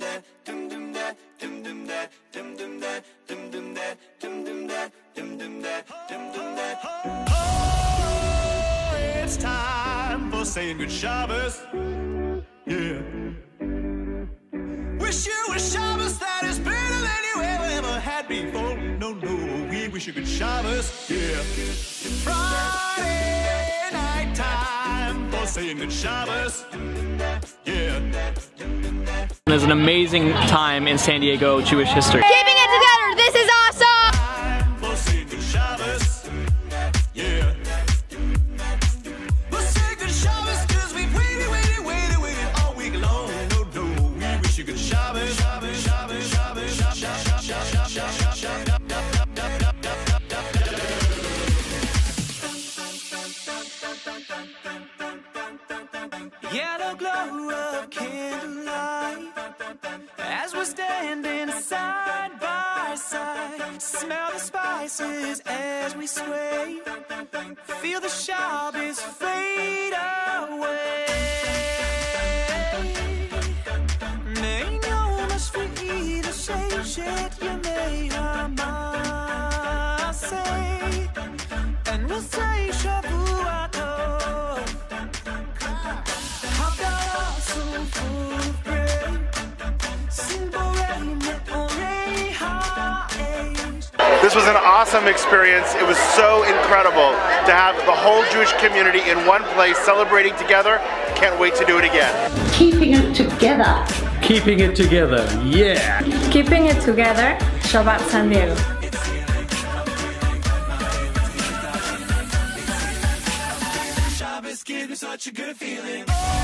It's time for saying good Shabbos. Yeah. Wish you a Shabbos that is better than you ever had before. No, we wish you good Shabbos. Yeah. Friday night time for saying good Shabbos. Yeah. There's an amazing time in San Diego Jewish history. Keeping it together, this is awesome! Time for saying good Shabbos. Yeah. We'll say good Shabbos 'cause we've waited all week long. No, we wish you good Shabbos. Yellow glow of candlelight as we're standing side by side. Smell the spices as we sway. Feel the Shabbos fade away. May no must be the same shit you may say, and we'll say Shabbat. This was an awesome experience. It was so incredible to have the whole Jewish community in one place celebrating together. Can't wait to do it again. Keeping it together. Keeping it together, yeah. Keeping it together, Shabbat San Diego. Shabbos gives me such a good feeling.